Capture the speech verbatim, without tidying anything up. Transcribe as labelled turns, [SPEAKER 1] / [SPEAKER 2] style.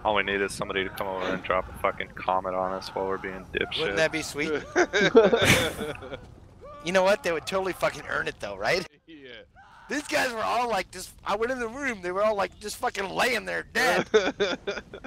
[SPEAKER 1] All we need is somebody to come over and drop a fucking comet on us while we're being dipshit.
[SPEAKER 2] Wouldn't that be sweet? You know what? They would totally fucking earn it though, right?
[SPEAKER 3] Yeah.
[SPEAKER 2] These guys were all like just, I went in the room, they were all like just fucking laying there dead.